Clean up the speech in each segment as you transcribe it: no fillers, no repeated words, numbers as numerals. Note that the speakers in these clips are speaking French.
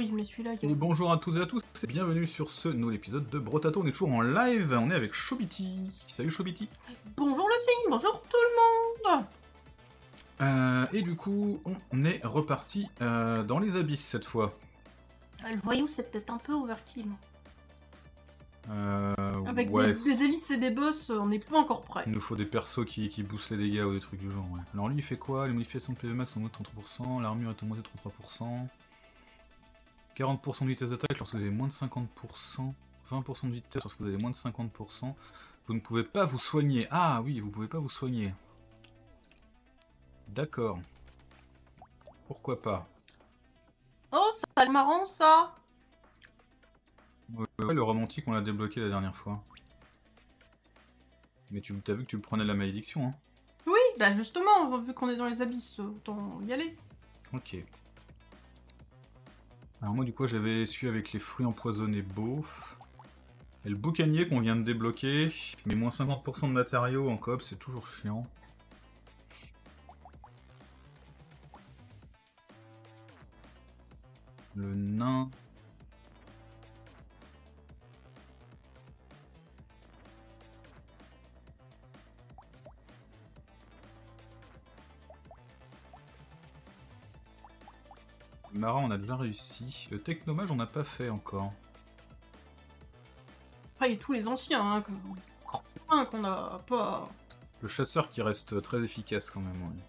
oui, mais celui-là... Et bonjour à tous et à tous, et bienvenue sur ce nouvel épisode de Brotato. On est toujours en live, on est avec Chobiti. Salut Chobiti. Bonjour le signe, bonjour tout le monde. Et du coup, on est reparti dans les abysses cette fois. Le voyou, c'est peut-être un peu overkill. Avec Ouais. des hélices et des boss, on n'est pas encore prêt. Il nous faut des persos qui boostent les dégâts ou des trucs du genre, ouais. Alors lui il fait quoi? Les modifications de PV max sont augmentées de 33%, l'armure est augmentée de 33%, 40% de vitesse d'attaque lorsque vous avez moins de 50%, 20% de vitesse lorsque vous avez moins de 50%. Vous ne pouvez pas vous soigner. Ah oui, vous pouvez pas vous soigner. D'accord. Pourquoi pas? Oh, ça a l'air marrant ça. Ouais, le romantique on l'a débloqué la dernière fois. Mais t'as vu que tu prenais la malédiction, hein? Oui, bah justement, vu qu'on est dans les abysses, autant y aller. Ok. Alors moi du coup j'avais su avec les fruits empoisonnés beauf. Et le boucanier qu'on vient de débloquer, mais moins 50% de matériaux en coop, c'est toujours chiant. Le nain... Le marin on a déjà réussi. Le technomage on n'a pas fait encore. Après, il y a tous les anciens, hein, qu'on n'a pas... Le chasseur qui reste très efficace quand même, ouais.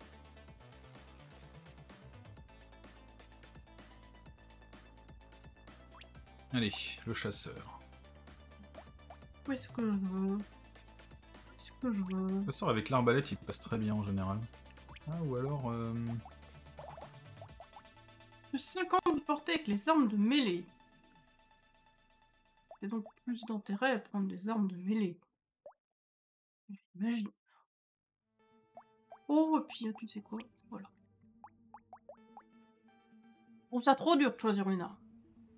Allez, le chasseur. Où est-ce que je veux? Qu'est-ce que je veux? Le chasseur avec l'arbalète il passe très bien en général. Ah ou alors... Plus 50 de portée avec les armes de mêlée. Il y a donc plus d'intérêt à prendre des armes de mêlée. J'imagine. Oh, et puis tu sais quoi? Voilà. Je trouve ça trop dur de choisir une arme.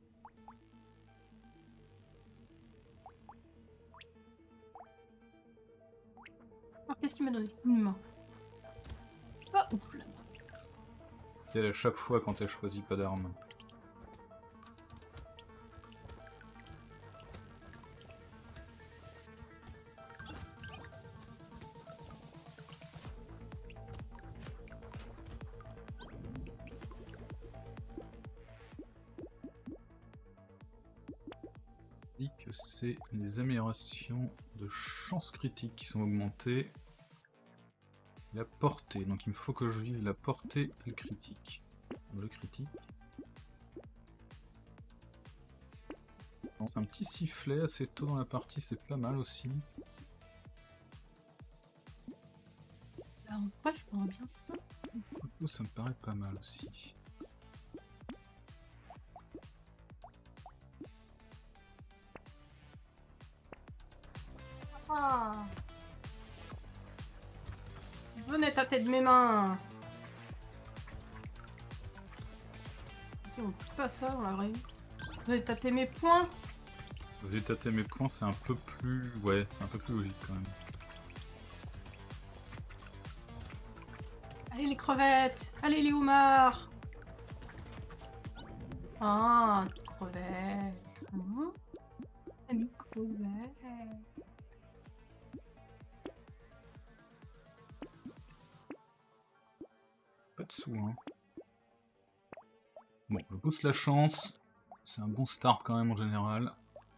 Alors, qu'est-ce qu'il m'a donné? Une main. Ah, ouf, la main. c'est à chaque fois quand elle choisit pas d'arme. Dit que c'est les améliorations de chance critique qui sont augmentées. La portée, donc il me faut que je vise la portée et le critique. Le critique. Un petit sifflet assez tôt dans la partie, c'est pas mal aussi. Là, en vrai, je prends bien ça. Du coup, ça me paraît pas mal aussi. Ah. Venez tâter de mes mains. Ok, on coupe pas ça, on la règle. Venez tâter mes poings. J'ai tâté mes points, c'est un peu plus... Ouais, c'est un peu plus logique quand même. Allez les crevettes. Allez les homards. Ah, des crevettes. Des crevettes. Pas de sous, hein. Bon, je pousse la chance. C'est un bon start quand même en général.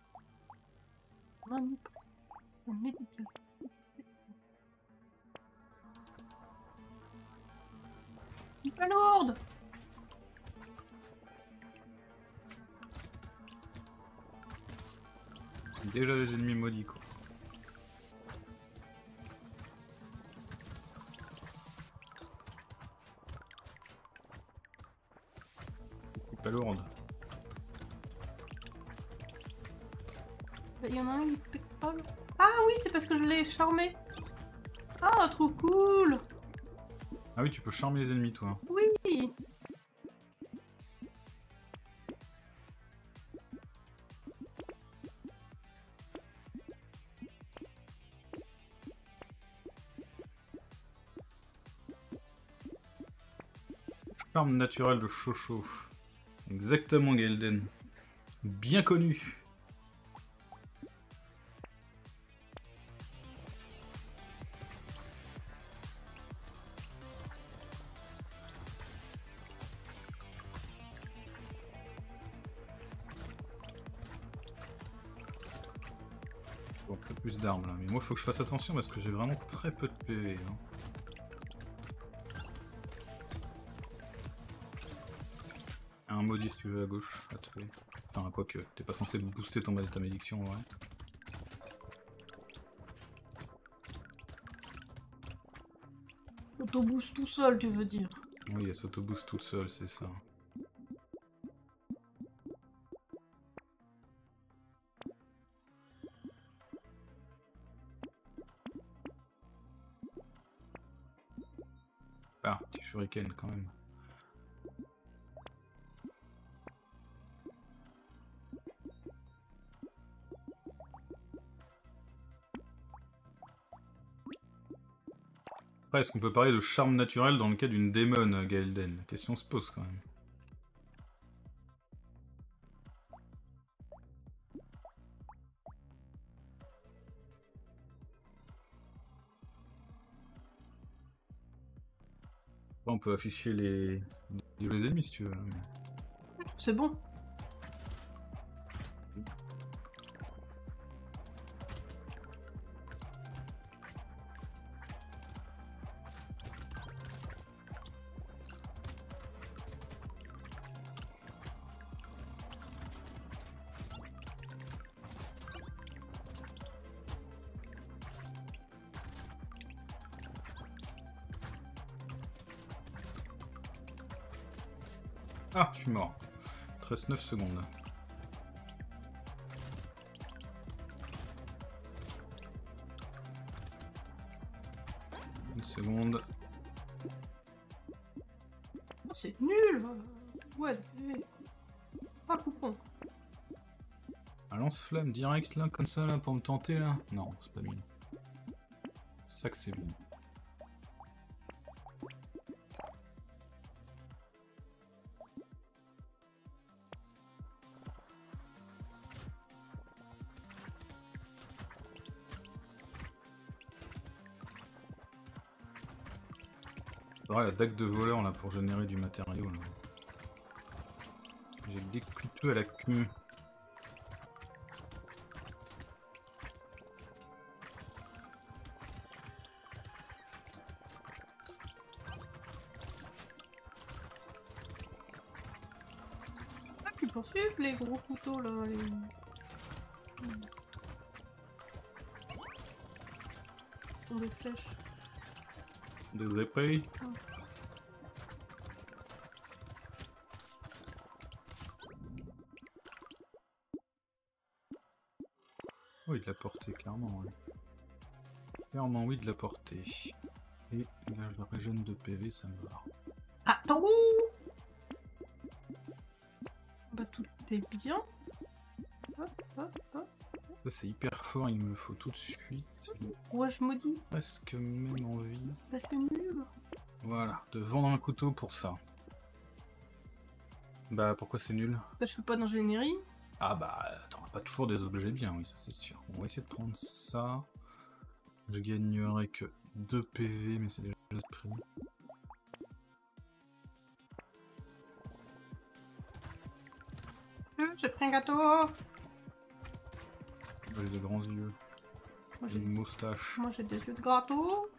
Médical. Une pas lourde. Déjà les ennemis maudits quoi. Pas lourde. Il y en a un qui pique pas. Ah oui, c'est parce que je l'ai charmé. Ah, trop cool. Ah oui, tu peux charmer les ennemis toi. Oui. Charme naturel de Chocho. Exactement, Gaelden. Bien connu. Bon, un peu plus d'armes là, mais moi faut que je fasse attention parce que j'ai vraiment très peu de PV. Hein. Un maudit si tu veux à gauche, à tuer. Enfin, quoique, t'es pas censé booster ta malédiction, ouais. Auto-boost tout seul, tu veux dire? Oui, elle s'auto-boost toute seule, c'est ça. Ah, petit shuriken quand même. Après, est-ce qu'on peut parler de charme naturel dans le cas d'une démon, Gaelden? La question se pose quand même. Après, on peut afficher les ennemis si tu veux. C'est bon. Ah, je suis mort. 13-9 secondes. Une seconde. C'est nul. Ouais. Pas le coupon. Un lance-flamme direct là, comme ça là, pour me tenter là? Non, c'est pas bien. C'est ça que c'est bien. Ouais, la dague de voleur là pour générer du matériau là. J'ai des couteaux à la queue. Ah, tu poursuivre les gros couteaux là. Les flèches. Des épées. Oui, de la portée, clairement. Ouais. Clairement, oui, de la portée. Et là, je régène de PV, ça me va. Attends. Bah tout est bien. Hop, hop, hop. Ça, c'est hyper fort, il me faut tout de suite. Ouais, je maudis. Presque même envie. Bah c'est nul. Voilà, de vendre un couteau pour ça. Bah, pourquoi c'est nul? Bah je fais pas d'ingénierie. Ah bah, t'auras pas toujours des objets bien, oui, ça c'est sûr. On va essayer de prendre ça. Je gagnerai que 2 PV, mais c'est déjà le prix. J'ai pris un gâteau. J'ai de grands yeux. Moi J'ai une moustache. Moi j'ai des yeux de gâteau.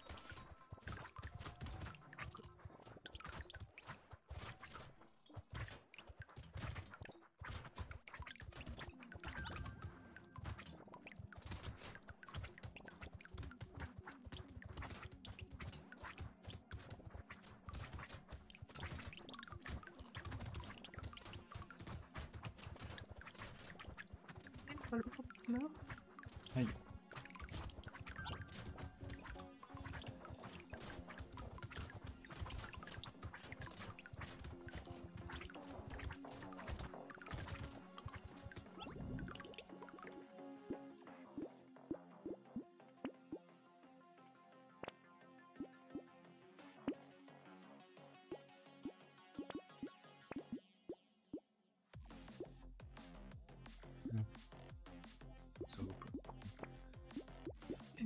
Aïe.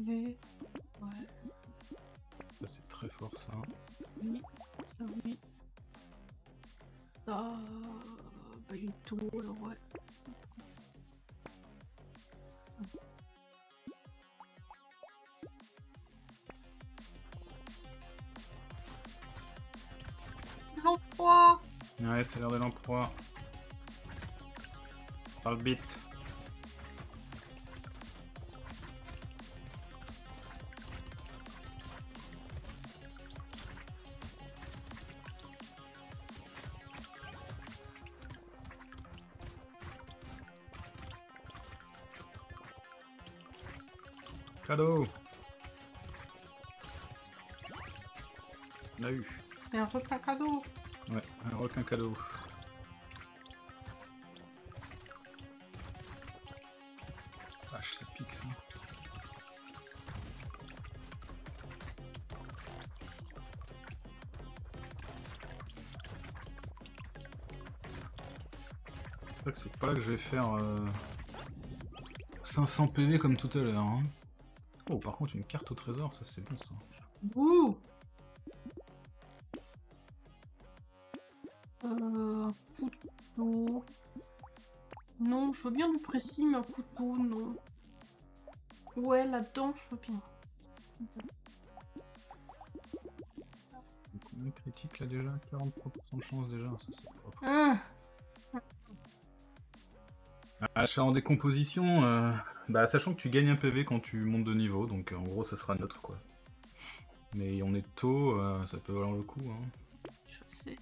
PV. Ouais. Ça c'est très fort ça. Oui. Ça oui. Ah, bah une tôle, ouais. L'emploi. Ouais, c'est l'heure de l'emploi. Par le beat. Cadeau. On a eu. C'est un requin cadeau. Ouais, un requin cadeau. Vache, ça pique ça. C'est pas là que je vais faire 500 PV comme tout à l'heure. Hein. Oh, par contre, une carte au trésor, ça c'est bon ça. Ouh. Un couteau. Non, je veux bien du précis, mais un couteau, non. Ouais, là-dedans, je veux bien. Combien critique là déjà? 43% de chance déjà, ça c'est propre. Ah. Achat en décomposition, bah sachant que tu gagnes un PV quand tu montes de niveau, donc en gros ça sera neutre quoi. Mais on est tôt, ça peut valoir le coup. Hein. Je sais.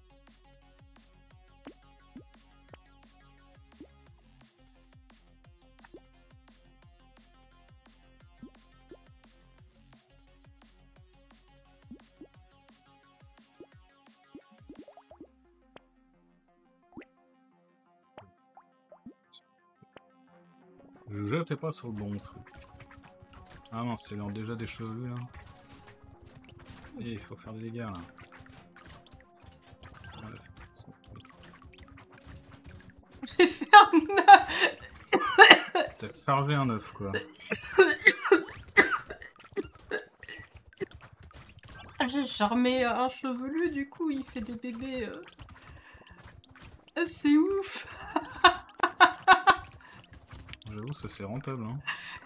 Je t'ai pas sur le bon truc. Ah non, c'est déjà des cheveux là. Et il faut faire des dégâts là. Ouais, J'ai fait un... t'as chargé un œuf quoi. J'ai charmé un chevelu, du coup il fait des bébés. C'est ouf. J'avoue, ça c'est rentable hein.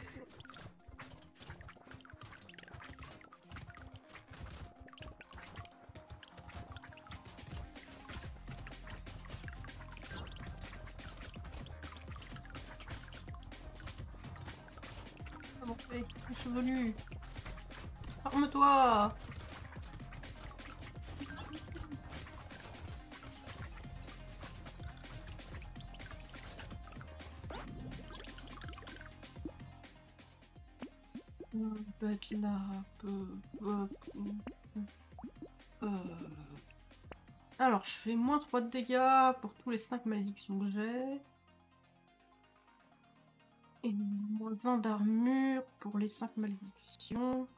Ah bon, allez, le chevelu. Arme-toi. Peut être là, Alors, je fais moins 3 de dégâts pour tous les 5 malédictions que j'ai. Et moins 1 d'armure pour les 5 malédictions.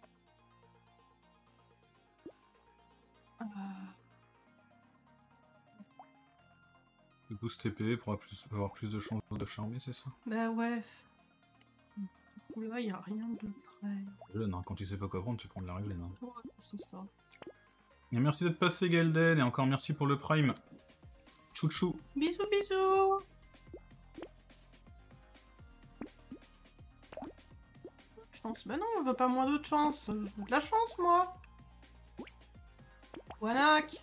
Le boost TP pour avoir plus de chances de charmer, c'est ça? Bah ouais. Du coup là, il n'y a rien de très... Jeune, hein. Quand tu sais pas quoi prendre, tu prends de la réglaine. Hein. Ouais, c'est ça. Et merci d'être passé Gaelden, et encore merci pour le prime. Chouchou. Bisous, bisous. Chance. Bah non, je veux pas moins de chance. Je veux de la chance, moi. Wanac.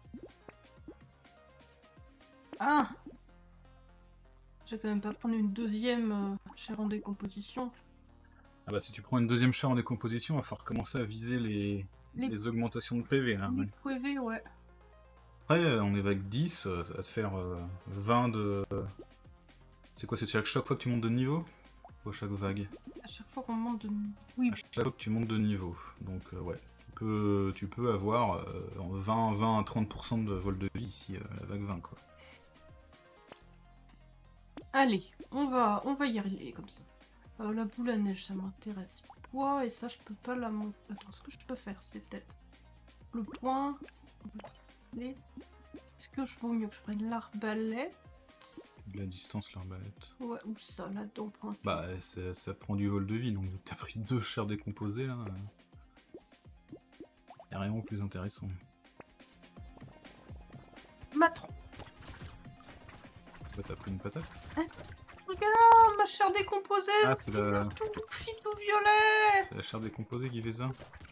Ah. J'ai quand même pas prendre une deuxième chair en décomposition. Ah bah si tu prends une deuxième chair en décomposition, il va falloir commencer à viser les augmentations de PV. Là, Les PV, ouais. Après, on est avec 10, ça va te faire 20 de... C'est quoi, c'est chaque fois que tu montes de niveau? Ou à chaque vague? À chaque fois qu'on monte de... Oui. À chaque fois que tu montes de niveau. Donc ouais, tu peux avoir 20 à 30% de vol de vie ici, la vague 20 quoi. Allez, on va y arriver comme ça. La boule à neige, ça m'intéresse pas, et ça, je peux pas la monter. Attends, ce que je peux faire, c'est peut-être le point. Est-ce que je vaut mieux que je prenne l'arbalète? De la distance, l'arbalète. Ouais, ou ça, là-dedans, prend un coup. Bah, ça prend du vol de vie, donc t'as pris 2 chairs décomposées là. Y'a rien de plus intéressant. Matron. Bah, t'as pris une patate? Regarde, ma chair décomposée. Ah, c'est la... tout violet. C'est la chair décomposée qui fait ça?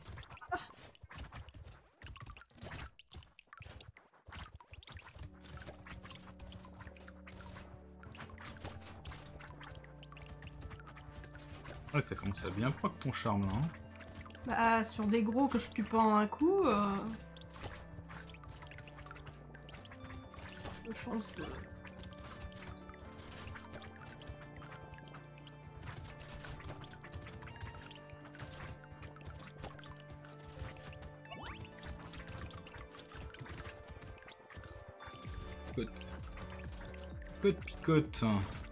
Ouais, ça commence à bien proc ton charme là. Hein. Bah, sur des gros que je tue pas en un coup, de chance de... Picote, picote.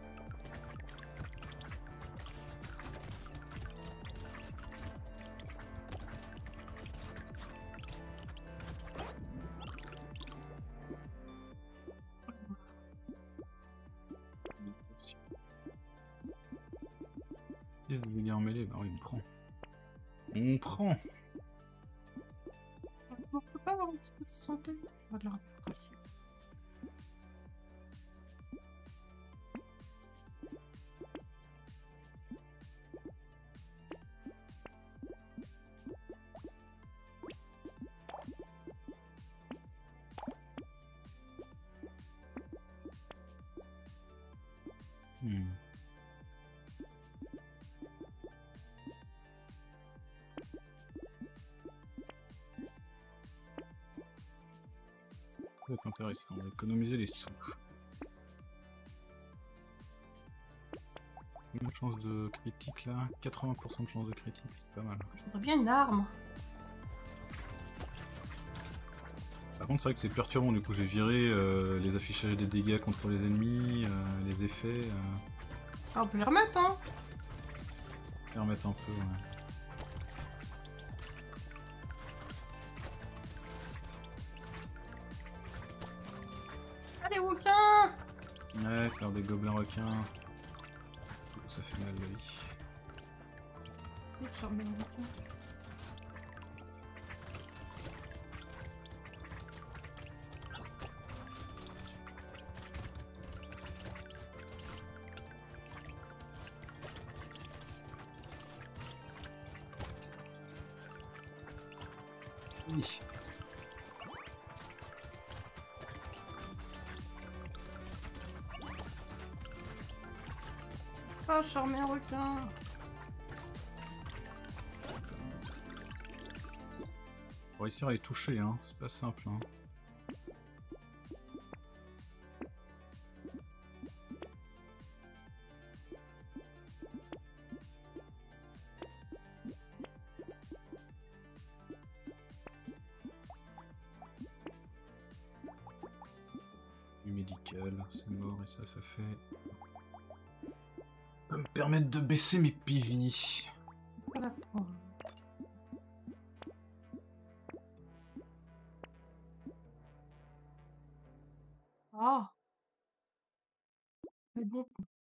De dégâts en mêlée, bah oui, on prend. On prend. On peut pas avoir un petit peu de santé? On va de la récupération. Ça va être intéressant, on va économiser les sous. Une chance de critique là, 80% de chance de critique, c'est pas mal. Je voudrais bien une arme. Par contre, c'est vrai que c'est perturbant, du coup j'ai viré les affichages des dégâts contre les ennemis, les effets. Ah, on peut les remettre, hein. Les remettre un peu, ouais. Allez, Wokin. Ouais, c'est l'heure des gobelins requins. Ça fait mal, oui. C'est que je remets le Wokin. Oui. Ah, je remets un requin. Pour réussir à les toucher, hein, c'est pas simple. Hein. Du médical, c'est mort et ça fait... Ça va me permettre de baisser mes PV. Voilà. Ah. Mais bon.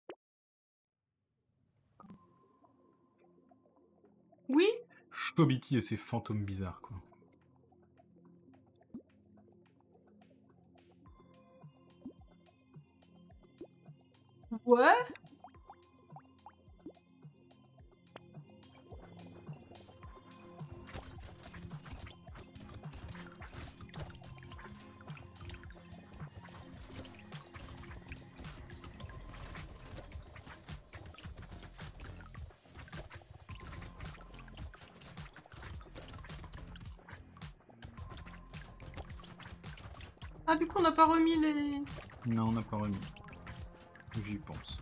Oui. Chobiti et ses fantômes bizarres, quoi. Ouais. Ah, du coup, on n'a pas remis les... Non, on n'a pas remis. J'y pense.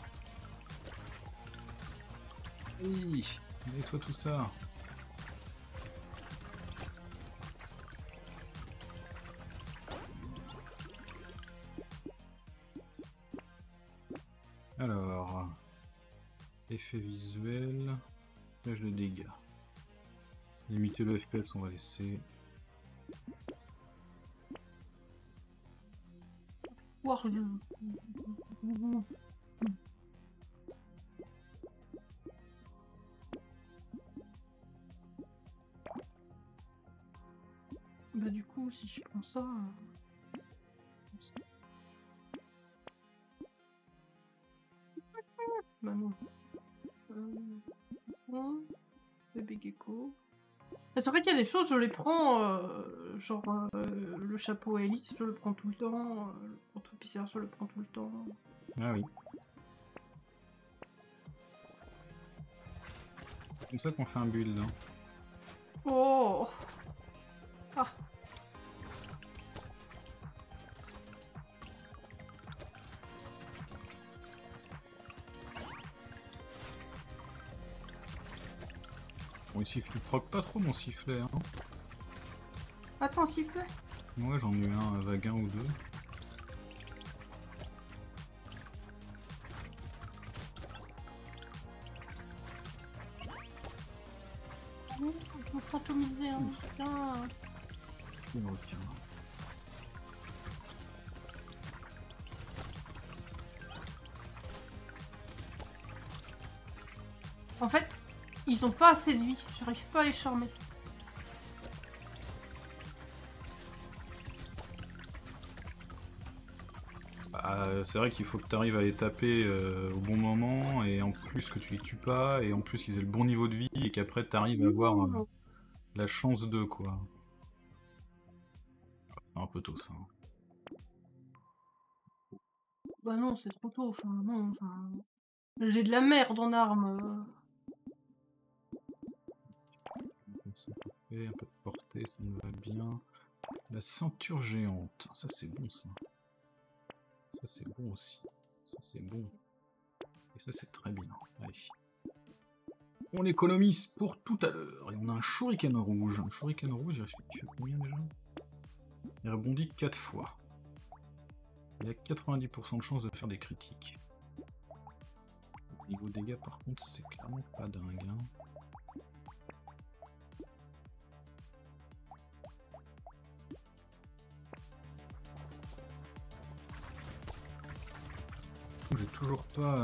Oui, nettoie tout ça. Alors, effet visuel, flèche de dégâts. Limiter le FPS, on va laisser. Voir le... Bah du coup, si je prends ça... Bah non. Bébé gecko. C'est vrai qu'il y a des choses, je les prends, genre le chapeau à hélice, je le prends tout le temps, le contre-épicéa, je le prends tout le temps. Ah oui. C'est comme ça qu'on fait un build. Hein. Oh ah. Bon, il proc pas trop mon sifflet. Hein. Attends, un sifflet? Ouais, j'en ai eu un vague 1 ou 2. Je me fantomisais un putain. Ok. En fait, ils ont pas assez de vie, j'arrive pas à les charmer. Bah, c'est vrai qu'il faut que tu arrives à les taper au bon moment, et en plus que tu les tues pas, et en plus ils aient le bon niveau de vie, et qu'après tu arrives à avoir la chance d'eux, quoi. C'est un peu tôt ça. Bah non, c'est trop tôt, enfin non, enfin... J'ai de la merde en armes. Un peu de portée, ça me va bien. La ceinture géante, ça c'est bon ça. Ça c'est bon aussi. Ça c'est bon. Et ça c'est très bien. Allez. On l'économise pour tout à l'heure. Et on a un shuriken rouge. Un shuriken rouge, il fait combien déjà? Il rebondit 4 fois. Il a 90% de chance de faire des critiques. Au niveau dégâts par contre, c'est clairement pas dingue. Hein. J'ai toujours pas...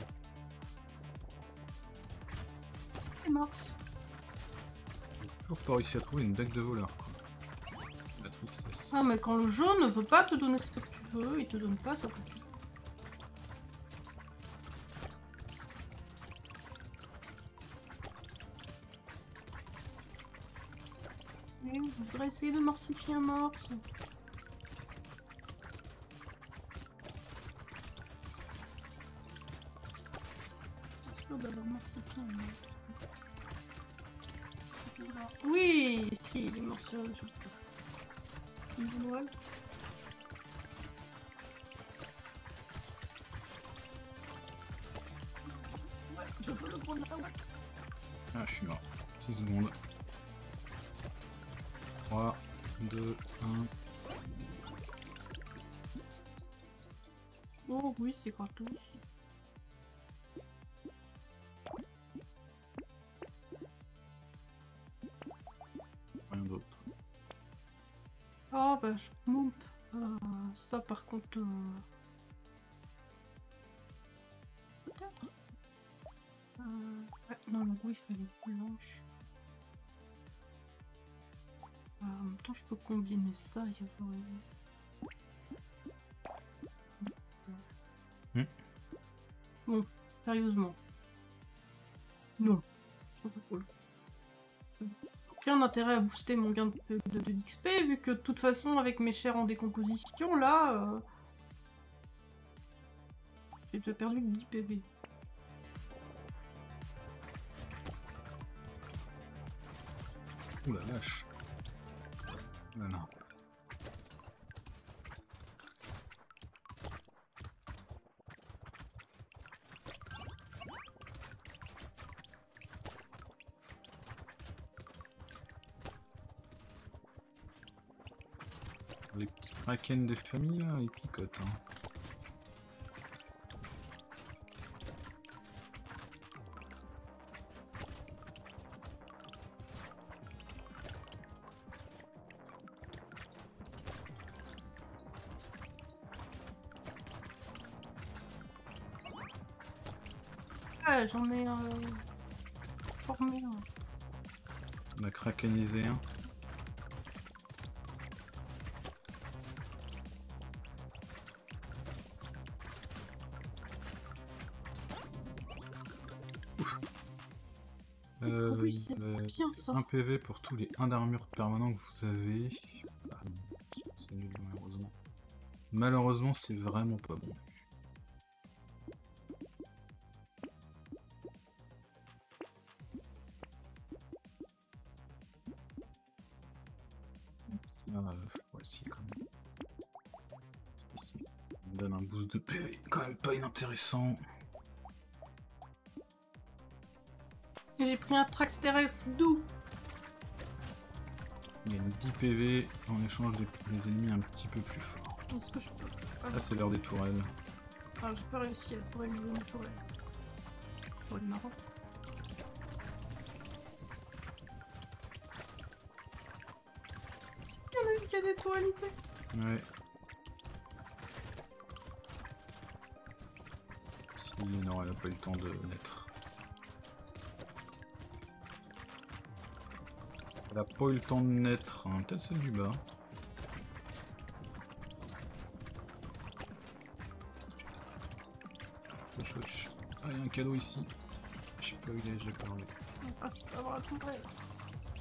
C'est morse. J'ai toujours pas réussi à trouver une dague de voleur, quoi. La tristesse. Ah mais quand le jeu ne veut pas te donner ce que tu veux, il te donne pas ce que tu veux. Oui, je voudrais essayer de morsifier un morse. Oui, si, il est mort sur le Noël. Ouais, je veux le prendre. Ah, je suis mort. 6 secondes. 3, 2, 1. Oh oui, c'est gratos. Rien d'autre. Ah bah je monte. Ça par contre... Peut-être. Ouais, non, la roue il fallait blanche. En même temps je peux combiner ça et avoir une... Bon, sérieusement. Non. Aucun intérêt à booster mon gain de d'XP vu que de toute façon avec mes chairs en décomposition là j'ai déjà perdu 10 PV. Ouh la vache. Voilà. Les petits kraken des familles là, ils picotent. Hein. Ouais, j'en ai formé un. On a cracanisé un. Oui, c'est bien ça. 1 PV pour tous les 1 d'armure permanent que vous avez. Ah, c'est nul, malheureusement. Malheureusement, c'est vraiment pas bon. Ouais, si, quand même. Ici, ça me donne un boost de PV, quand même pas inintéressant. J'ai pris un Traxterex doux. Il y a 10 PV en échange des ennemis un petit peu plus forts. Est-ce que je peux... Là, c'est l'heure des tourelles. Ah, j'ai pas réussi à trouver une tourelle. Tourelle marrant. Si, on a vu qu'il y a des tourelles ici. Ouais. Si, non, elle a pas eu le temps de naître. Elle a pas eu le temps de naître, hein. Peut-être celle du bas. Ah, il y a un cadeau ici. Je sais pas où il est, je l'ai pas enlevé. Ah, je peux avoir la tourelle. Ah,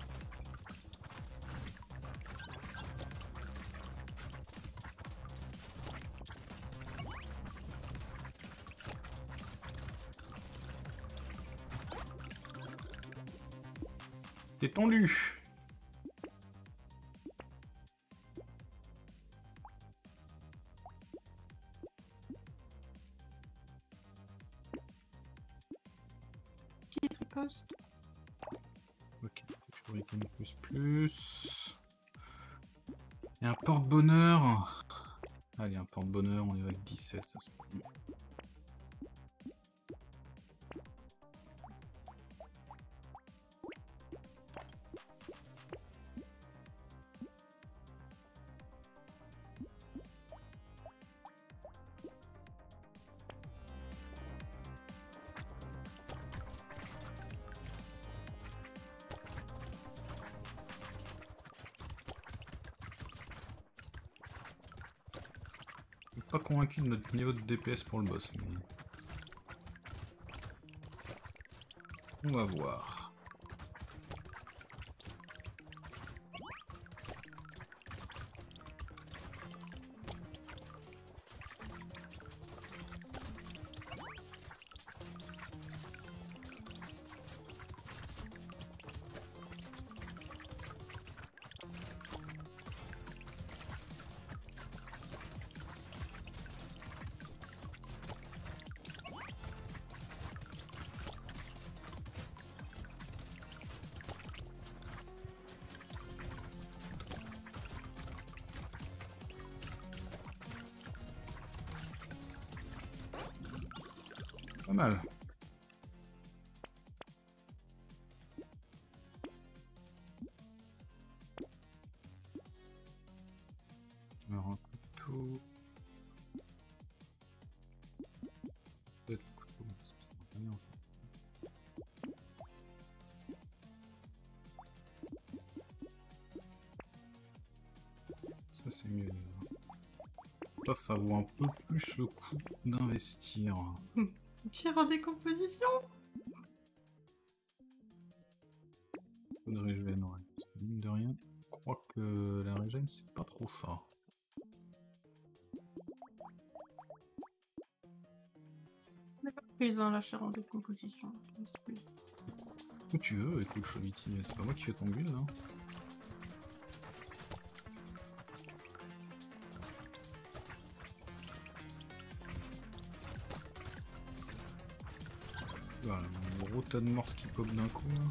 T'es tendu. qui est poste? Ok, Shuriken plus. Et un porte-bonheur. Allez, un porte-bonheur, on est avec 17, ça se peut. Pas convaincu de notre niveau de DPS pour le boss, mais... on va voir. Pas mal. Alors un couteau. Peut-être un couteau, mais ça sert à rien, en fait. Ça c'est mieux. Ça vaut un peu plus le coup d'investir. Tir en décomposition. De régène, ouais. Mine de rien, je crois que la régène c'est pas trop ça. On n'est pas prise hein, la chair en décomposition. Où tu veux, écoute Choviti, mais c'est pas moi qui fais ton build hein. Voilà, un gros tas de morse qui pop d'un coup là.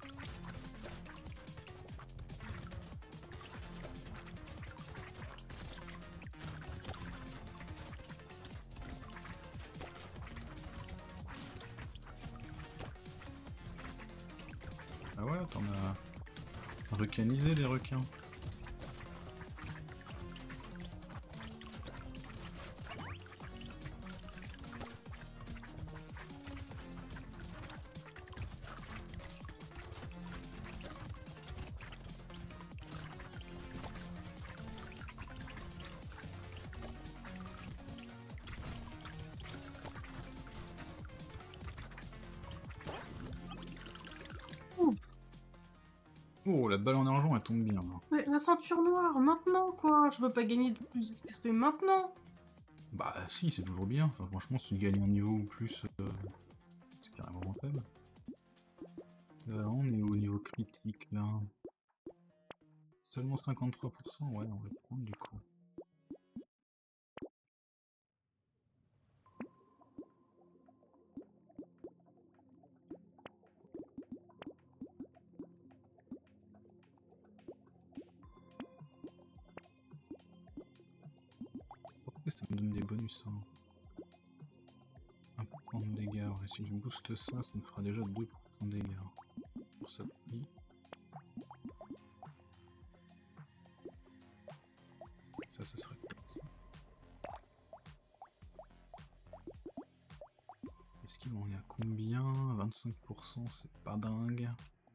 Ah ouais, t'en as recanisé les requins. Oh, la balle en argent, elle tombe bien. Là. Mais la ceinture noire, maintenant quoi. Je veux pas gagner de plus d'XP maintenant. Bah si, c'est toujours bien. Enfin, franchement, si tu gagnes un niveau ou plus, c'est carrément rentable. On est au niveau critique là. Seulement 53%, ouais, on va prendre du coup. Pourquoi ça me donne des bonus hein 1% de dégâts, ouais, si je booste ça, ça me fera déjà 2% de dégâts. Pour ça prix. Ça, ce serait top ça. Est-ce qu'il en est à combien? 25%, c'est pas dingue.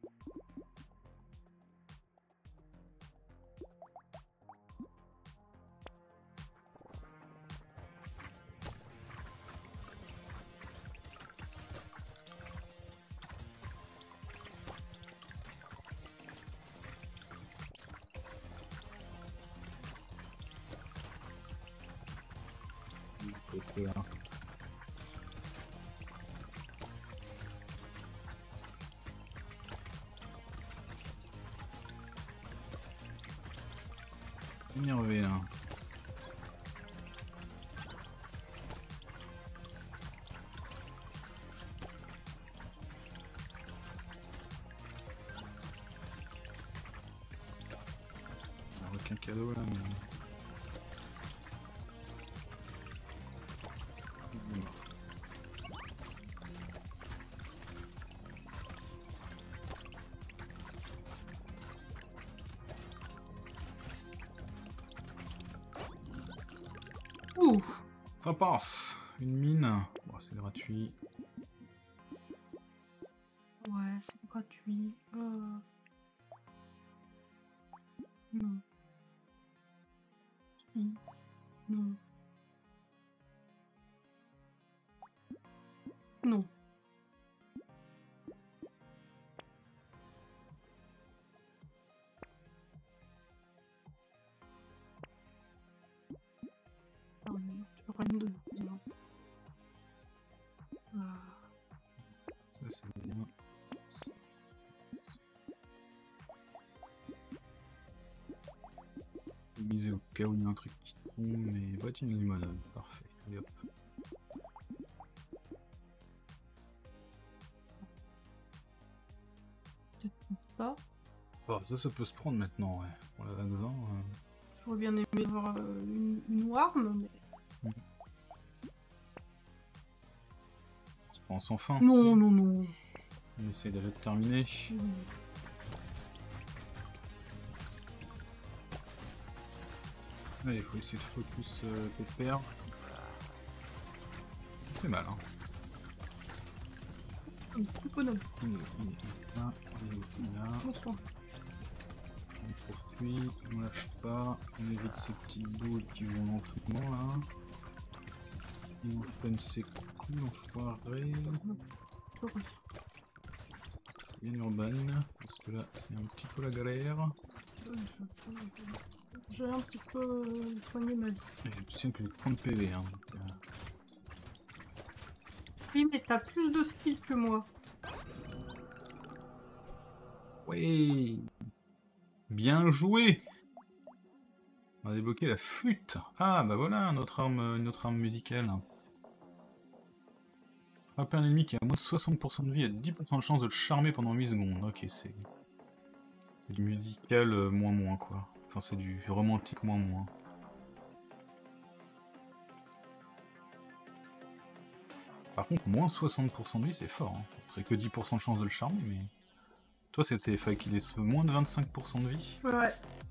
Là. Énervé là. On n'a aucun cadeau là, mais... Ouf. Ça passe. Une mine. Bon, c'est gratuit. Ouais, c'est gratuit. Non. Si. Non. Non. Ah merde, tu peux rien me donner. Non. Ça c'est bien. Miser au cas où il y a un truc qui tombe, mais voici une limonade. Parfait. Allez hop. Peut-être pas. Bon, ça peut se prendre maintenant, ouais. Pour la vague 20. J'aurais bien aimé avoir une warm, mais... On se prend sans fin. Non, non, non. On essaie déjà de terminer. Allez, il faut essayer de focus pépère. C'est mal, hein. Un petit bonhomme. Il est là, il est là. Bonsoir. On poursuit, on lâche pas, on évite ces petites boules qui vont lentement là. Et on freine ses coups, l'enfoiré. Bien Urban, parce que là c'est un petit peu la galère. J'ai un petit peu soigné ma vie. Et je tiens que j'ai 30 PV. Hein, donc, Oui, mais t'as plus de skill que moi. Oui. Bien joué. On a débloqué la flûte. Ah bah voilà, une autre arme musicale. Frapper un ennemi qui a moins de 60% de vie et 10% de chance de le charmer pendant 8 secondes. Ok, c'est du musical moins quoi. Enfin c'est du romantique moins. Par contre, moins 60% de vie, c'est fort. Hein. C'est que 10% de chance de le charmer, mais... Toi, c'était fallait qu'il ait moins de 25% de vie. Ouais.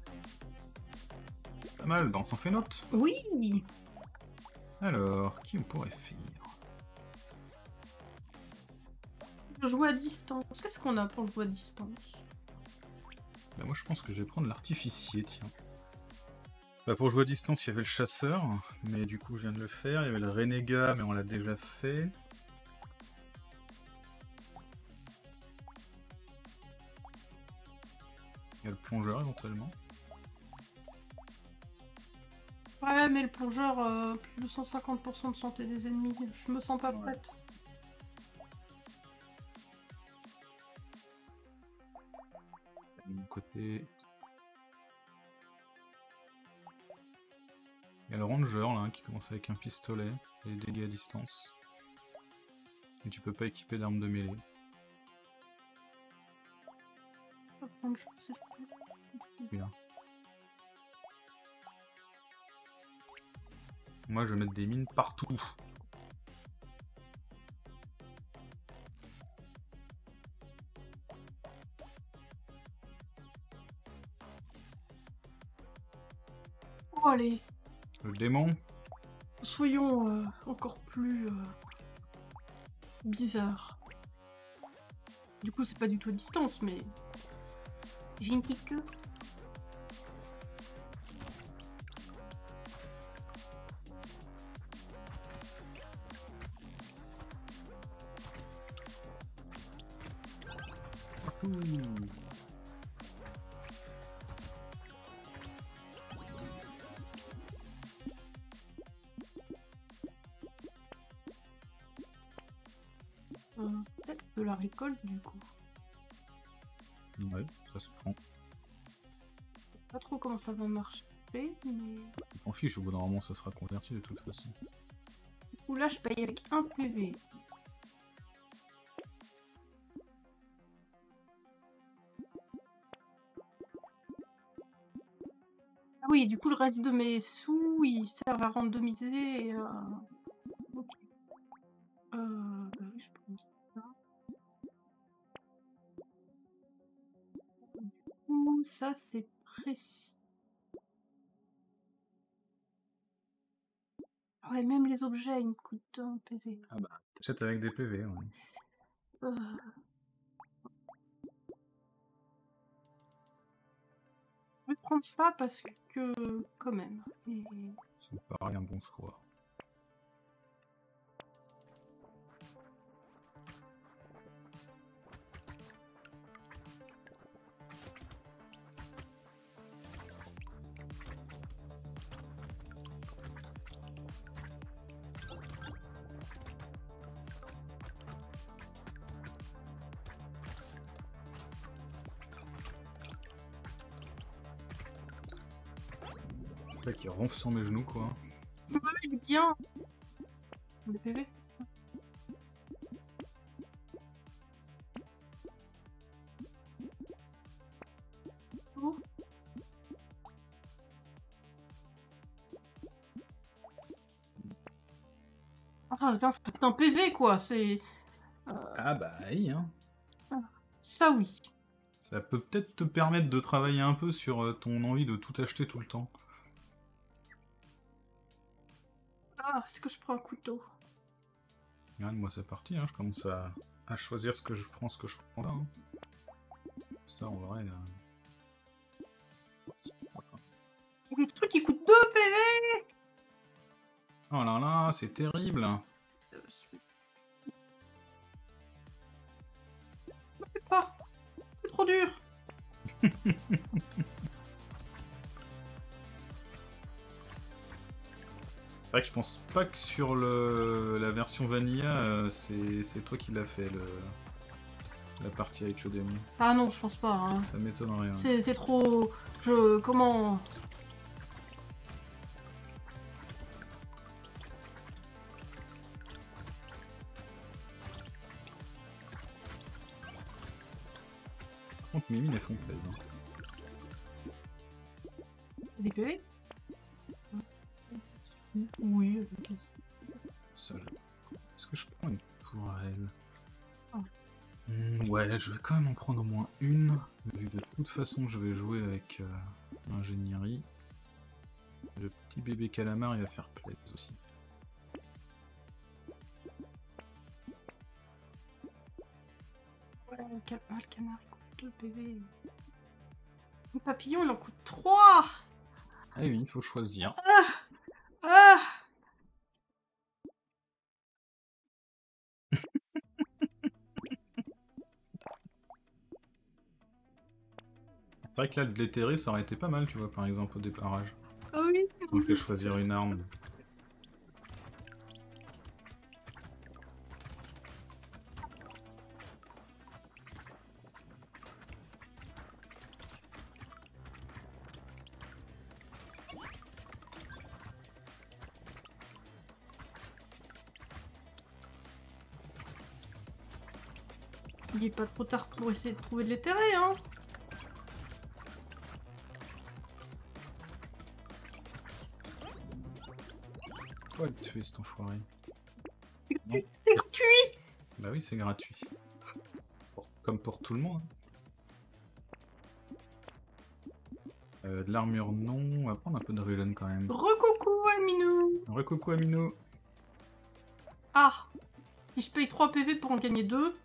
Pas mal, bah on s'en fait note. Oui. Alors, qui on pourrait faire? Jouer à distance. Qu'est-ce qu'on a pour jouer à distance? Bah moi, je pense que je vais prendre l'artificier, tiens. Bah pour jouer à distance, il y avait le chasseur, mais du coup, je viens de le faire. Il y avait le renégat, mais on l'a déjà fait. Il y a le plongeur éventuellement. Ouais, mais le plongeur, plus de 150% de santé des ennemis. Je me sens pas prête. De mon côté. Il y a le ranger là qui commence avec un pistolet et des dégâts à distance. Et tu peux pas équiper d'armes de mêlée. Bien. Moi je vais mettre des mines partout. Oh, allez. Le démon. Soyons encore plus bizarres. Du coup, c'est pas du tout à distance, mais j'ai une petite queue. Peut-être de la récolte du coup. Ouais, ça se prend. Je sais pas trop comment ça va marcher, mais... On s'en fiche, au bout d'un moment ça sera converti de toute façon. Du coup là je paye avec un PV. Ah oui, du coup le reste de mes sous ils servent à randomiser et ok. Bah oui, je pense ça. Du coup, ça c'est précis. Ouais, même les objets ils me coûtent un PV. Ah bah, t'achètes avec des PV, ouais. Je vais prendre ça parce que quand même. Et... c'est pareil un bon choix. Le mec il ronfle sur mes genoux quoi. Ouais, il est bien. Le PV. Oh. Ah putain, ça fait un PV quoi, c'est... Ah bah oui hein. Ça oui. Ça peut peut-être te permettre de travailler un peu sur ton envie de tout acheter tout le temps. Ah, est-ce que je prends un couteau? Regarde, moi c'est parti, hein. Je commence à choisir ce que je prends, ce que je prends pas. Hein. Ça en vrai... Le truc qui coûte 2 PV. Oh là là, c'est terrible. Pas. C'est trop dur. C'est vrai que je pense pas que sur la version Vanilla, c'est toi qui l'as fait, la partie avec le démon. Ah non, je pense pas. Hein. Ça m'étonnerait. Hein. C'est trop... Comment... Par contre, mes mines, elles font plaisir. Des PV? Oui, avec les... Ça, est-ce que je prends une tourelle? Oh. Ouais, je vais quand même en prendre au moins une, vu que de toute façon je vais jouer avec l'ingénierie. Le petit bébé calamar il va faire plaisir aussi. Ouais, le canard il coûte 2 PV. Le papillon il en coûte 3. Ah oui, il faut choisir. Ah. C'est vrai que là, de l'éthérer, ça aurait été pas mal, tu vois, par exemple, au déparrage. Ah oui. On peut choisir une arme. Il est pas trop tard pour essayer de trouver de l'éthéré, hein. Ouais, le tuer cet enfoiré. C'est gratuit. Bah oui, c'est gratuit. Comme pour tout le monde. De l'armure, non. On va prendre un peu de Rulen quand même. Recoucou, Aminou. Recoucou, Amino. Ah. Si je paye 3 PV pour en gagner 2.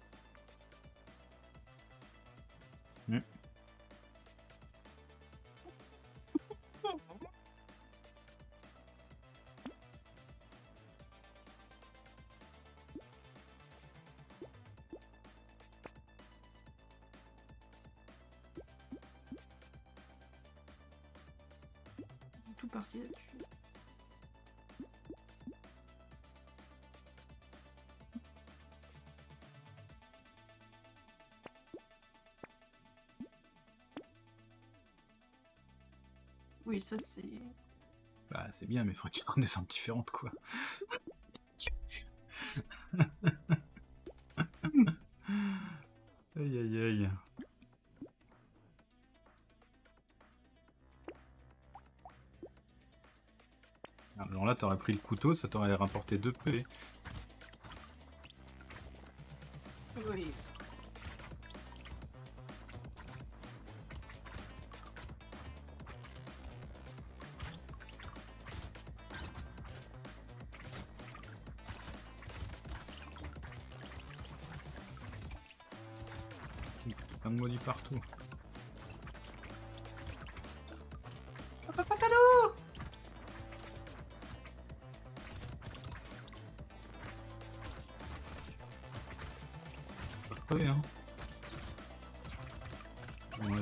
Tout parti là-dessus. Oui, ça c'est... Bah c'est bien, mais faudrait que tu prennes des armes différentes, quoi. Aïe aïe aïe. Alors là, t'aurais pris le couteau, ça t'aurait rapporté 2 PV. Oui. Plein de maudits partout. Papa cadeau. Faut crever, hein. Ouais.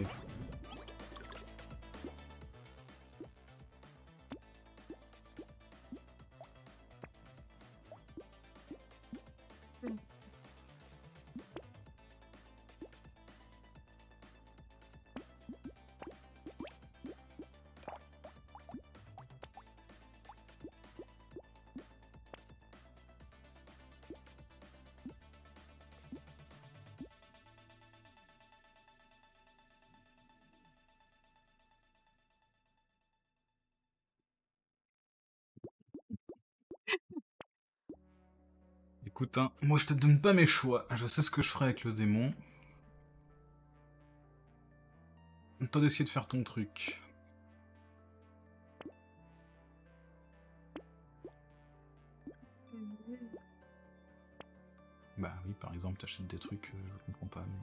Écoute, hein, moi je te donne pas mes choix. Je sais ce que je ferai avec le démon. Toi d'essayer de faire ton truc. Bah oui, par exemple, t'achètes des trucs, je comprends pas. Mais...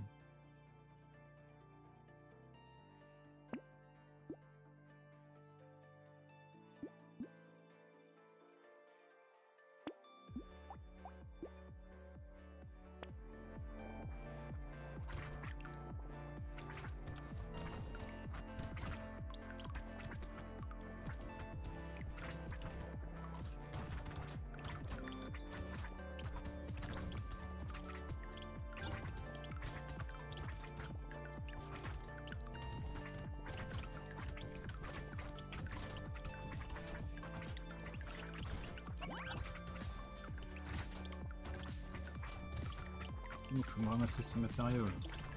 Il faut me ramasser ces matériaux. Là.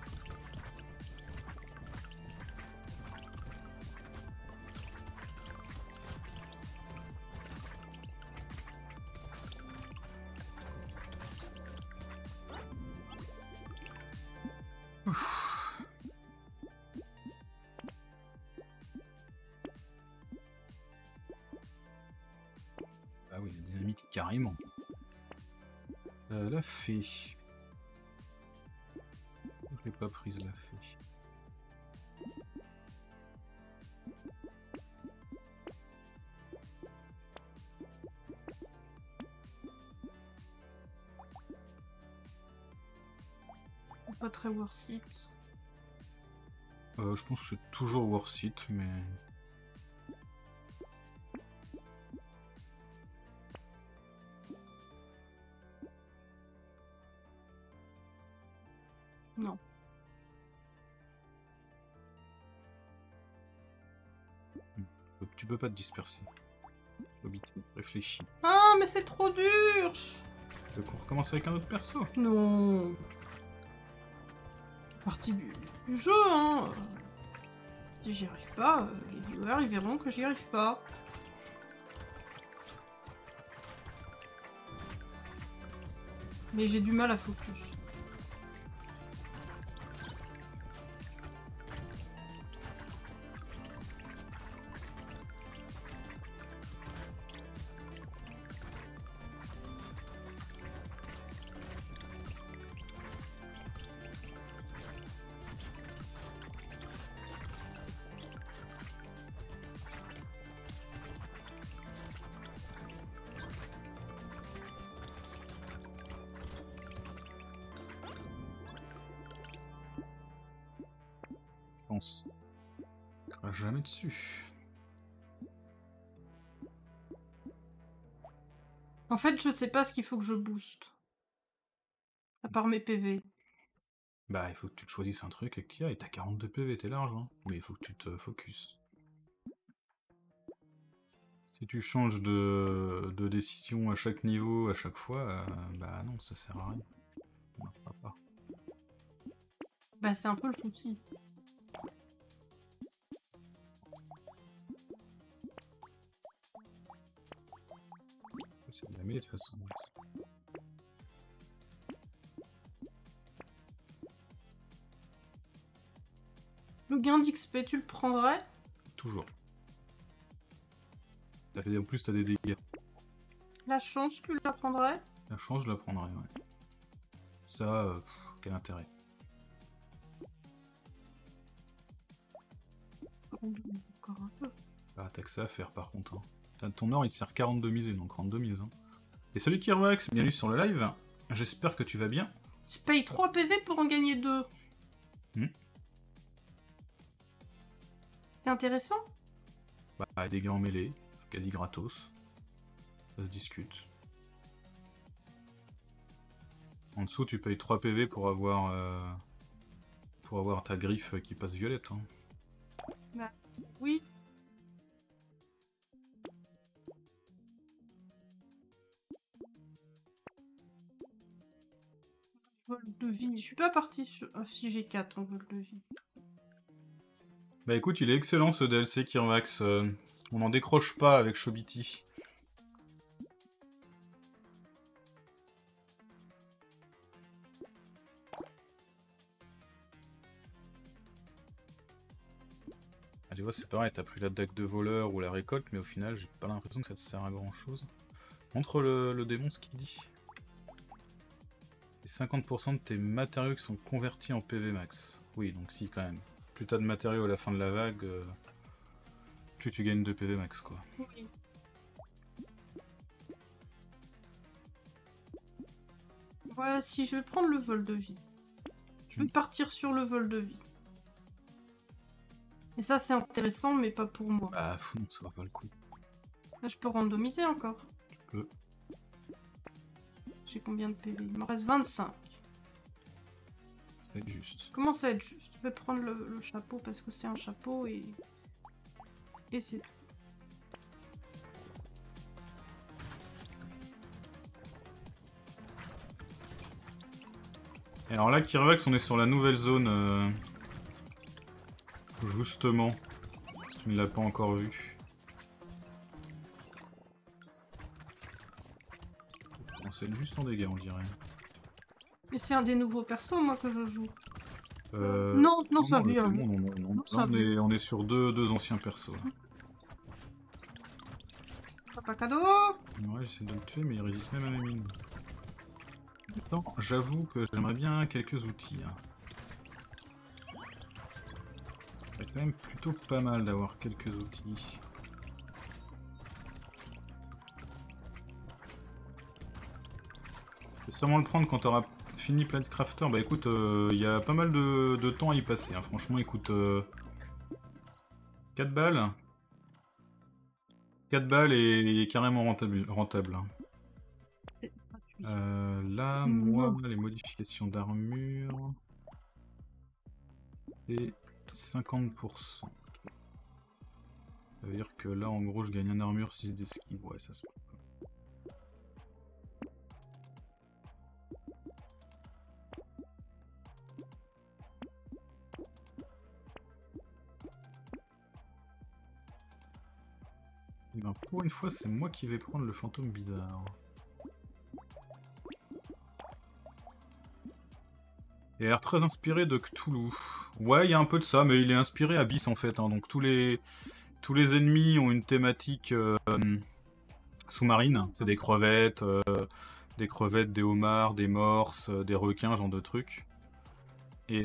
Ah oui, la dynamite carrément. La fée. Je l'ai pas prise la fée. Pas très worth it. Je pense que c'est toujours worth it, mais... Non. Tu peux pas te disperser. Hobbit, réfléchis. Ah, mais c'est trop dur! Tu veux qu'on recommence avec un autre perso? Non. Partie du jeu, hein. Si j'y arrive pas, les viewers ils verront que j'y arrive pas. Mais j'ai du mal à focus. On se crache jamais dessus. En fait, je sais pas ce qu'il faut que je booste. À part mes PV. Bah, il faut que tu te choisisses un truc et que tu y ailles. T'as 42 PV, t'es large, hein. Mais il faut que tu te focus. Si tu changes de décision à chaque niveau, à chaque fois, bah non, ça sert à rien. Ça marchera pas. Bah, c'est un peu le souci. C'est de la mêlée de toute façon. Le gain d'XP, tu le prendrais? Toujours. En plus, t'as des dégâts. La chance, tu la prendrais? La chance, je la prendrais, ouais. Ça, quel intérêt. Encore un peu. Bah, t'as que ça à faire par contre. Hein. Ton or, il te sert 42 mises, donc 32 mises. Hein. Et salut Kirwax, bienvenue sur le live. J'espère que tu vas bien. Je paye 3 PV pour en gagner 2. C'est intéressant? Bah, dégâts en mêlée, quasi gratos. Ça se discute. En dessous, tu payes 3 PV pour avoir ta griffe qui passe violette. Hein. Bah, oui. Vol de vie. Je suis pas partie sur... Ah, si j'ai 4 en vol de vie. Bah écoute, il est excellent ce DLC Kirwax. On n'en décroche pas avec Shobiti. Ah, tu vois, c'est pareil, t'as pris la dague de voleur ou la récolte, mais au final, j'ai pas l'impression que ça te sert à grand chose. Montre le démon ce qu'il dit. C'est 50% de tes matériaux qui sont convertis en PV max. Oui, donc si, quand même. Plus t'as de matériaux à la fin de la vague, plus tu gagnes de PV max, quoi. Oui. Ouais, si je vais prendre le vol de vie. Je vais partir sur le vol de vie. Et ça, c'est intéressant, mais pas pour moi. Bah, ça va pas le coup. Là, je peux randomiser encore. Tu peux. J'ai combien de PV? Il me reste 25. Ça va être juste. Comment ça va être juste? Je vais prendre le chapeau parce que c'est un chapeau et c'est tout. Et alors là, Kirwax, on est sur la nouvelle zone. Justement. Tu ne l'as pas encore vu. C'est juste en dégâts, on dirait. Mais c'est un des nouveaux persos, moi, que je joue. Non, ça vient. Non, on est sur deux anciens persos. Pas cadeau. Ouais, j'essaie de le tuer, mais il résiste même à mes mines. Non, j'avoue que j'aimerais bien quelques outils. C'est quand même plutôt pas mal d'avoir quelques outils. C'est sûrement le prendre quand t'auras fini Planet Crafter. Bah écoute, il y a pas mal de temps à y passer. Hein. Franchement, écoute, 4 balles. 4 balles et carrément rentable. Hein. Là, moi, les modifications d'armure, c'est 50%. Ça veut dire que là, en gros, je gagne un armure 6 d'esquive. Ouais, ça se peut. Ben, pour une fois, c'est moi qui vais prendre le fantôme bizarre. Il a l'air très inspiré de Cthulhu. Ouais, il y a un peu de ça, mais il est inspiré Abyss en fait. Hein, donc tous les ennemis ont une thématique sous-marine. C'est des crevettes, des homards, des morses, des requins, genre de trucs. Et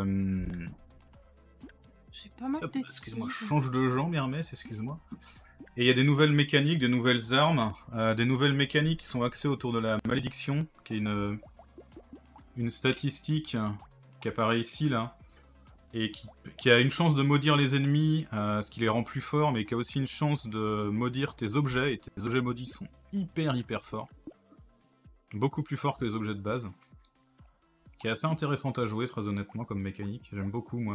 j'ai pas mal d'esquive. Excuse-moi, je change de jambe, Hermès, excuse-moi. Et il y a des nouvelles mécaniques, des nouvelles armes, des nouvelles mécaniques qui sont axées autour de la malédiction, qui est une statistique qui apparaît ici, là, et qui a une chance de maudire les ennemis, ce qui les rend plus forts, mais qui a aussi une chance de maudire tes objets, et tes objets maudits sont hyper forts. Beaucoup plus forts que les objets de base. Qui est assez intéressante à jouer, très honnêtement, comme mécanique. J'aime beaucoup, moi,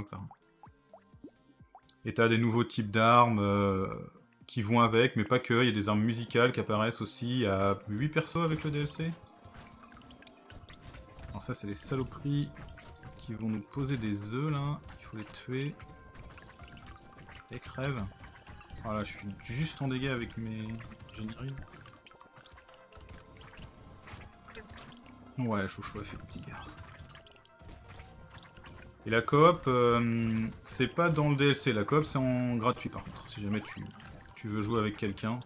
Et t'as des nouveaux types d'armes qui vont avec, mais pas que. Il y a des armes musicales qui apparaissent aussi. Il y a 8 persos avec le DLC. Alors ça, c'est les saloperies qui vont nous poser des œufs, là. Il faut les tuer. Et crève. Voilà, je suis juste en dégâts avec mes génériques. Ouais, chouchou a fait des dégâts. Et la coop, c'est pas dans le DLC, la coop c'est en gratuit par contre, si jamais tu veux jouer avec quelqu'un.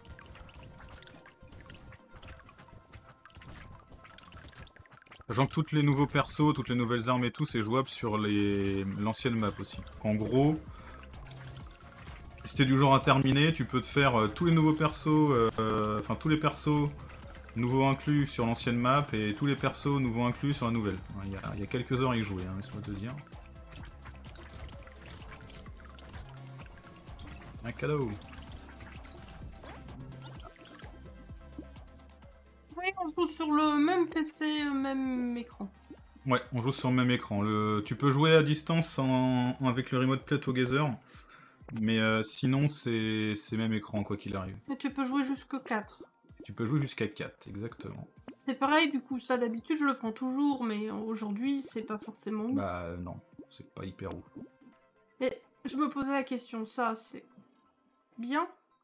Sachant que tous les nouveaux persos, toutes les nouvelles armes et tout, c'est jouable sur l'ancienne map aussi. En gros, si t'es du genre à terminer, tu peux te faire tous les nouveaux persos, enfin tous les persos nouveaux inclus sur l'ancienne map et tous les persos nouveaux inclus sur la nouvelle. Il y a quelques heures à y jouer, hein, laisse-moi te dire. Un cadeau. Oui, on joue sur le même PC, même écran. Ouais, on joue sur le même écran. Tu peux jouer à distance avec le Remote Play Together, mais sinon c'est même écran quoi qu'il arrive. Mais tu peux jouer jusqu'à 4. Tu peux jouer jusqu'à 4, exactement. C'est pareil, du coup, ça d'habitude je le prends toujours, mais aujourd'hui c'est pas forcément ouf. Bah non, c'est pas hyper ouf. Et je me posais la question, ça c'est bien?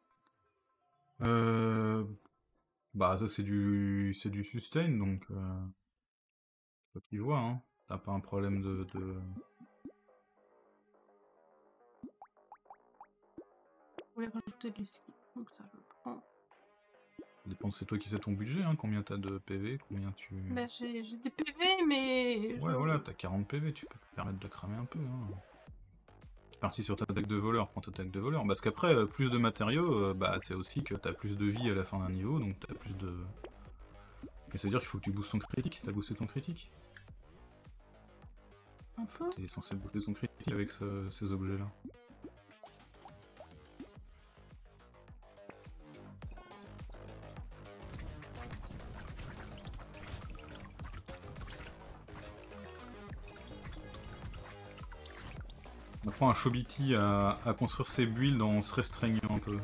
Bah ça c'est du sustain, donc toi qui vois, hein. T'as pas un problème de... Je voulais rajouter de l'esquive, donc ça je le prends. Ça dépend, c'est toi qui sais ton budget, hein. Combien t'as de PV, combien tu... Bah j'ai des PV, mais... Ouais voilà, t'as 40 PV, tu peux te permettre de cramer un peu, hein. Parti sur ta deck de voleur, prends ta deck de voleur. Parce qu'après, plus de matériaux, bah c'est aussi que t'as plus de vie à la fin d'un niveau, donc t'as plus de... Et ça veut dire qu'il faut que tu boostes ton critique. T'as boosté ton critique? Un peu. T'es censé booster ton critique avec ces objets-là. On apprend à Chobiti à construire ses builds en se restreignant un peu.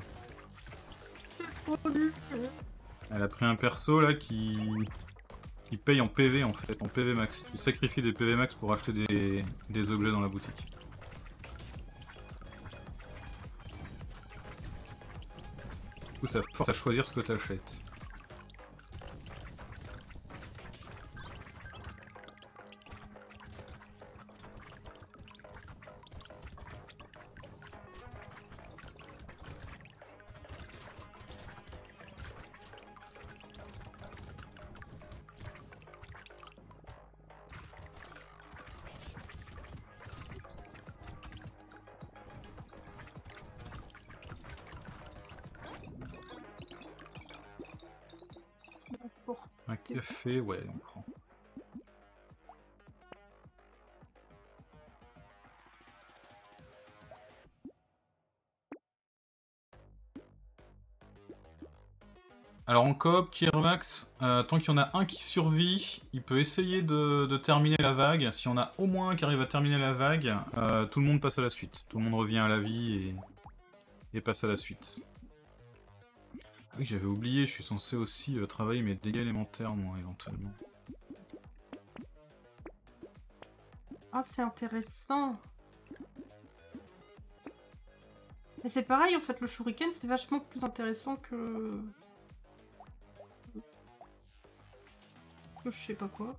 Elle a pris un perso là qui paye en PV en fait, en PV max. Tu sacrifies des PV max pour acheter des objets dans la boutique. Du coup ça force à choisir ce que tu achètes. Un café, ouais, on prend. Alors en coop, Kirmax, tant qu'il y en a un qui survit, il peut essayer de terminer la vague. Si on a au moins un qui arrive à terminer la vague, tout le monde passe à la suite. Tout le monde revient à la vie et passe à la suite. Ah oui, j'avais oublié, je suis censé aussi travailler mes dégâts élémentaires, moi, éventuellement. Ah, c'est intéressant. Et c'est pareil, en fait, le shuriken, c'est vachement plus intéressant que je sais pas quoi.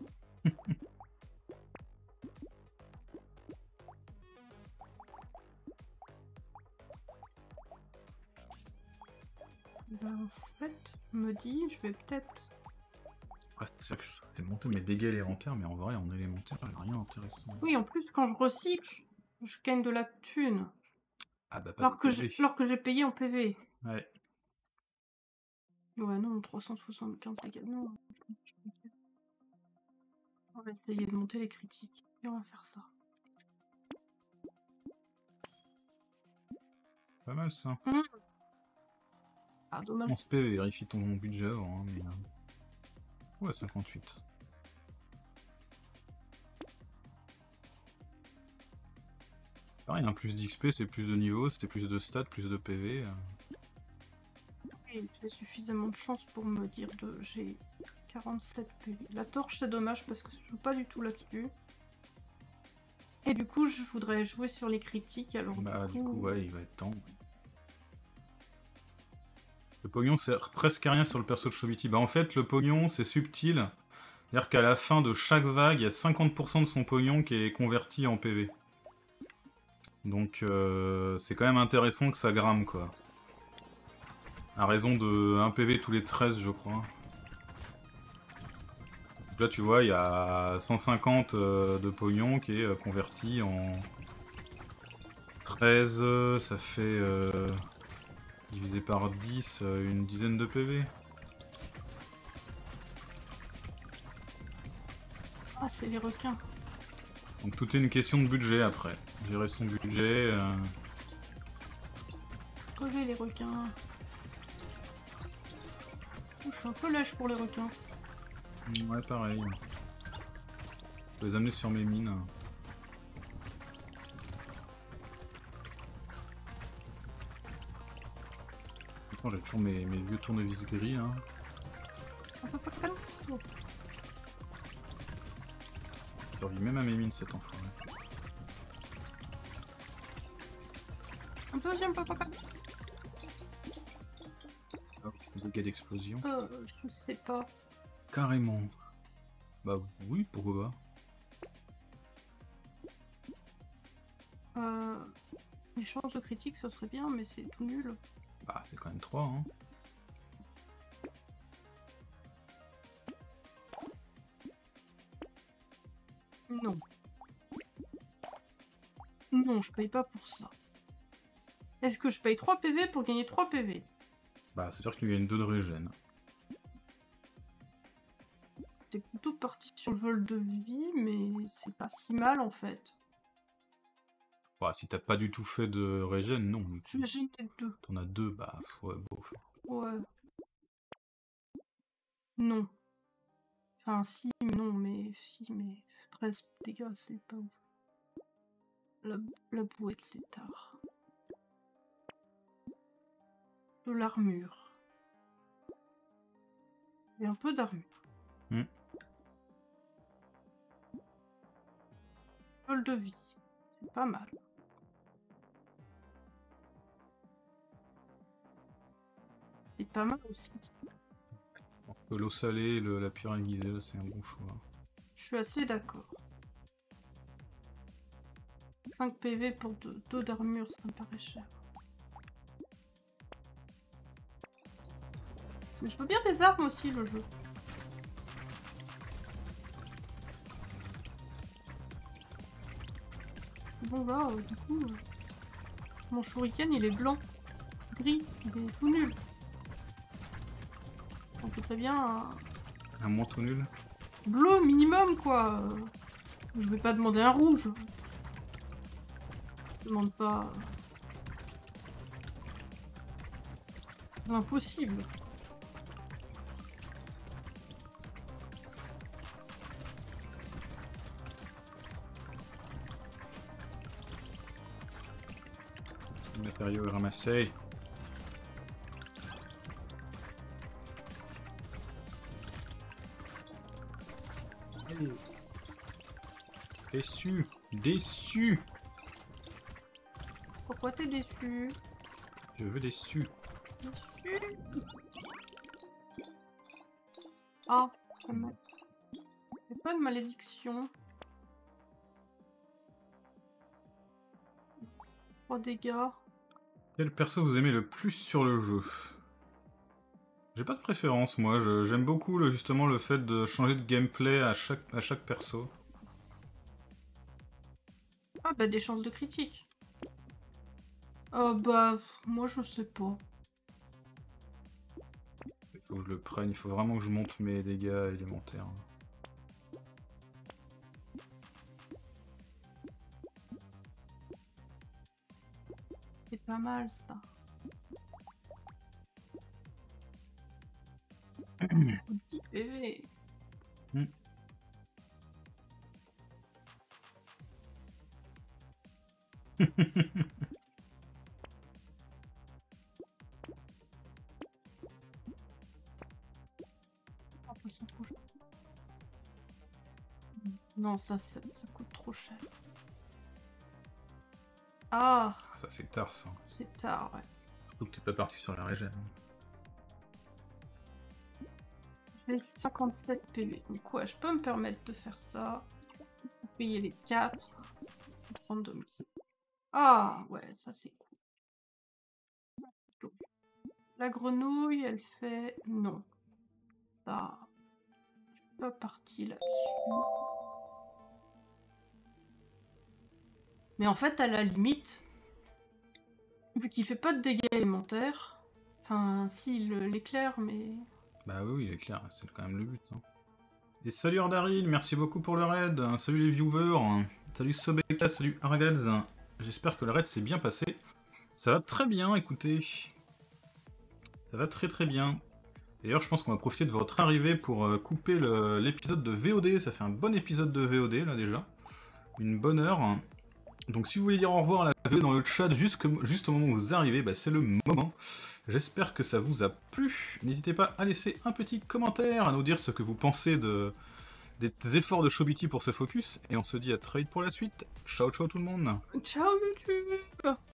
Ben, en fait, je me dis, je vais peut-être... Ah, c'est vrai que je souhaitais monter mes dégâts élémentaires, mais en vrai, en élémentaire, il n'y a rien d'intéressant. Oui, en plus, quand je recycle, je gagne de la thune. Ah bah pas de PV. Alors que j'ai payé en PV. Ouais. Ouais, non, 375 dégâts, non. On va essayer de monter les critiques. Et on va faire ça. Pas mal ça. Ah, dommage. 11 PV, vérifie ton budget avant, hein, mais... Ouais, 58. Pareil, un plus d'XP, c'est plus de niveau, c'était plus de stats, plus de PV. Oui, j'ai suffisamment de chance pour me dire de... J'ai 47 PV. La torche, c'est dommage parce que je joue pas du tout là-dessus. Et du coup, je voudrais jouer sur les critiques, alors Bah du coup, ouais, il va être temps. Le pognon sert presque à rien sur le perso de Chobiti. Bah en fait, le pognon, c'est subtil. C'est-à-dire qu'à la fin de chaque vague, il y a 50% de son pognon qui est converti en PV. Donc c'est quand même intéressant que ça gramme, quoi. À raison de 1 PV tous les 13, je crois. Donc là, tu vois, il y a 150 de pognon qui est converti en 13, ça fait divisé par 10, une dizaine de PV. Ah, c'est les requins. Donc tout est une question de budget après. Gérer son budget. Crever les requins. Je suis un peu lâche pour les requins. Ouais, pareil. Je vais les amener sur mes mines. J'ai toujours mes vieux tournevis gris là. Je survis même à mes mines cet enfoiré. Un deuxième papa. Hop, dégâts d'explosion. Je sais pas. Carrément. Bah oui, pourquoi pas. Les chances de critique, ça serait bien, mais c'est tout nul. Bah c'est quand même 3 hein. Non. Non, je paye pas pour ça. Est-ce que je paye 3 PV pour gagner 3 PV? Bah c'est sûr que tu gagnes 2 de régène. T'es plutôt parti sur le vol de vie, mais c'est pas si mal en fait. Bah si t'as pas du tout fait de régène, non. J'imagine peut-être 2. T'en as 2, bah ouais, bof. Ouais. Non. Enfin, si, non, mais... Si, mais... 13 dégâts, c'est pas ouf. La bouette, c'est tard. De l'armure. Et un peu d'armure. Vol de vie. C'est pas mal. C'est pas mal aussi. L'eau salée, la pierre aiguisée, c'est un bon choix. Je suis assez d'accord. 5 PV pour 2 d'armure, ça me paraît cher. Mais je veux bien des armes aussi, le jeu. Bon là, du coup, mon shuriken il est blanc, gris, il est tout nul. On peut très bien Un moins tout nul. bleu minimum quoi. Je vais pas demander un rouge. Je demande pas. L'impossible. matériaux ramassés. Déçu, déçu. Pourquoi t'es déçu? Je veux déçu. Déçu? Ah, c'est pas une malédiction. 3 dégâts. Quel perso vous aimez le plus sur le jeu? J'ai pas de préférence, moi. J'aime beaucoup justement le fait de changer de gameplay à chaque perso. Ah bah des chances de critique. Bah moi je sais pas. Il faut que je le prenne, il faut vraiment que je monte mes dégâts élémentaires. C'est pas mal ça. Ça coûte 10 PV. Non, ça coûte trop cher. Ah, Ça c'est tard ça. c'est tard, ouais. Surtout que t'es pas parti sur la régène. J'ai 57 PV. Donc ouais, je peux me permettre de faire ça. Payer les 4. 32 000. Ah, ouais, ça c'est cool. La grenouille, elle fait... Non. Ça... Je suis pas partie là-dessus. Mais en fait, à la limite, vu qu'il fait pas de dégâts élémentaires, enfin, si, l'éclair, mais... Bah oui, il est clair, c'est quand même le but. Hein. Et salut Ardaril, merci beaucoup pour le raid. Salut les viewers. Salut Sobeka, salut Argaz. J'espère que le raid s'est bien passé. Ça va très bien, écoutez. Ça va très très bien. D'ailleurs, je pense qu'on va profiter de votre arrivée pour couper l'épisode de VOD. Ça fait un bon épisode de VOD, là, déjà. Une bonne heure. Donc si vous voulez dire au revoir à la VOD dans le chat, juste au moment où vous arrivez, bah, c'est le moment. J'espère que ça vous a plu. N'hésitez pas à laisser un petit commentaire, à nous dire ce que vous pensez des efforts de Chobiti pour ce focus. Et on se dit à très vite pour la suite. Ciao ciao tout le monde. Ciao YouTube!